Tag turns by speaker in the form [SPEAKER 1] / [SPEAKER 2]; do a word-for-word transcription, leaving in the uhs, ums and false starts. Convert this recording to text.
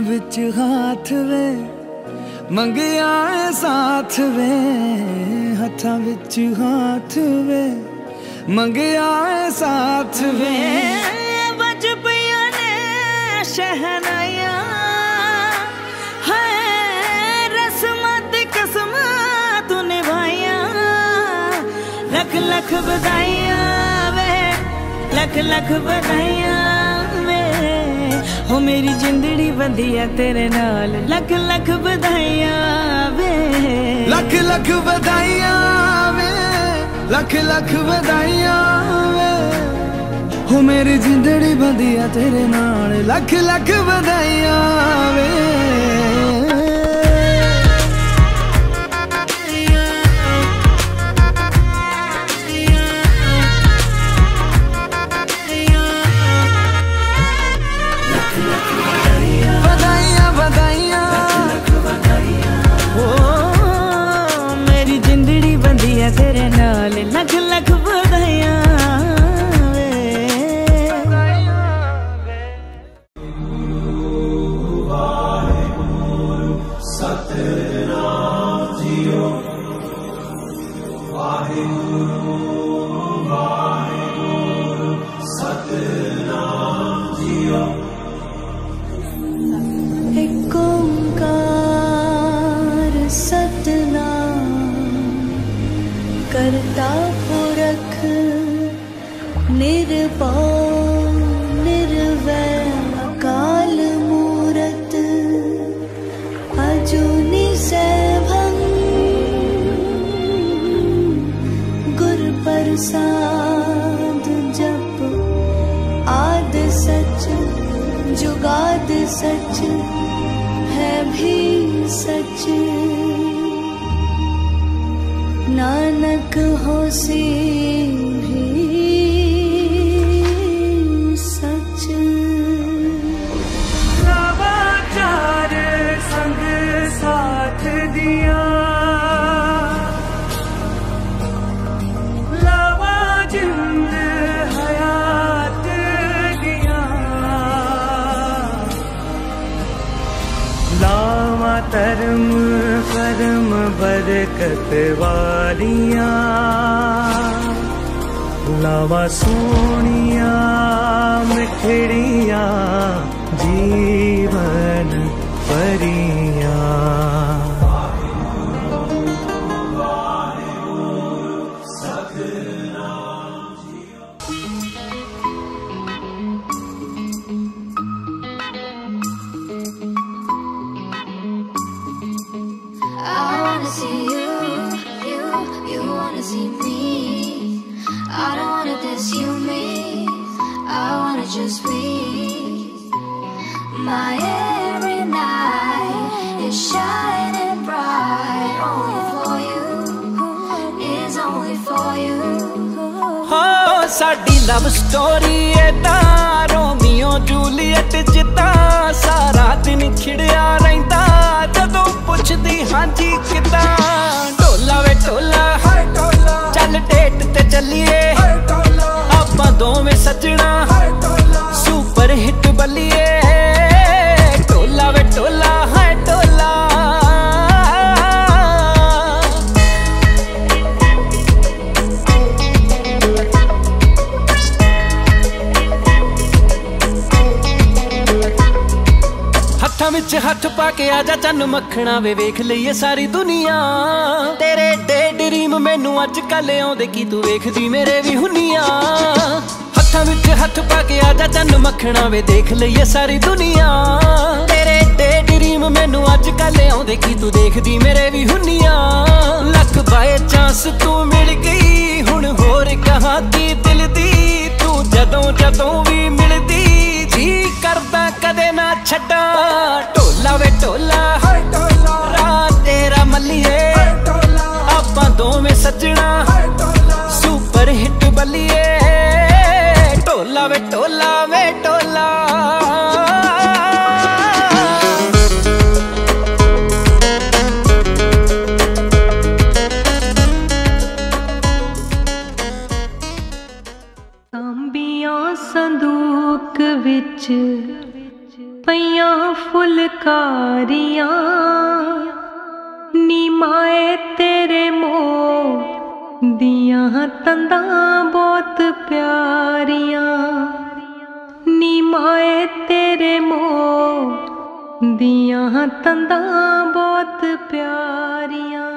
[SPEAKER 1] विच हाथ वे मंगिया साथ वे, हथां विच हाथ वे मंगिया साथ वे।
[SPEAKER 2] बज पिया ने शहनाया है, रस्मां दी कसमां तू निभाया। लख लख बधाइयां वे, लख लख बधाइयां वे, हो मेरी जिंदड़ी बंधी है तेरे नाल। लख लख बधाइयां वे,
[SPEAKER 1] लख लख बधाइयां वे, लख लख बधाइयां वे, हो मेरी जिंदड़ी बंधी है तेरे नाल। लख लख बधाइयां वे। बधाइयां बधाइयां
[SPEAKER 2] ओ मेरी जिंदड़ी बंधी है तेरे नाल। लख लख बधाइयां वे।
[SPEAKER 1] सतनाम जियो वाहिगुरु वाहिगुरु सतनाम जियो।
[SPEAKER 3] एक ओंकार सतनाम करता पुरख निर्भय निर्वैर अकाल मूरत अजूनी सैभं गुर प्रसाद जप आद सच जुगाद सच है भी सच। नानक होसी भी सच।
[SPEAKER 1] नवाचार संग साथ दिया, लावा जिंद हयात दिया, लावा धर्म कर्म बरकत वालिया, लावा सोनिया मिठड़िया जीवन परिया।
[SPEAKER 3] I wanna see you, you, you wanna see me. I don't wanna diss you, me. I wanna just be. My every night is shining bright. Only for you, is only for you.
[SPEAKER 2] हो साडी love story एदा Romeo Juliet जिता सारा दिन खिड़िया रहिंदा जदों पुछदी हांजी किदां। ढोला वे ढोला चल डेट ते चलिए आपां दोवें सजना सुपर हिट बलिए। ढोला वे ढोला है ढोला हत्थां विच हत्थ पाके आजा चन्न मखना वे वेख लईए सारी दुनिया। तेरे डे ड्रीम मैनू अज कल आउंदे की तू वेखदी मेरे भी हुनिया। हत्थां विच हत्थ पाके आजा चन्न मखना वे देख लईए सारी दुनिया। तेरे डे ड्रीम मैनू अज कल आउंदे की तू देखदी मेरे भी हुनिया। लक बाय चांस तू मिल गई हुण होर कहां की दिल दी तू जदों जदों भी मिलदी जी करदा कदे ना छड्डा। ढोला वे ढोला रात तेरा मल्लिए आपां दोवें सजना सुपर हिट बलिए। ढोला वे ढोला वे ढोला
[SPEAKER 3] तांबियां संदूक विच पईयां फुल
[SPEAKER 4] माए तेरे मोह दियां तंदां बहुत प्यारियां, नी माए तेरे मोह दियां तंदां बहुत प्यारियां।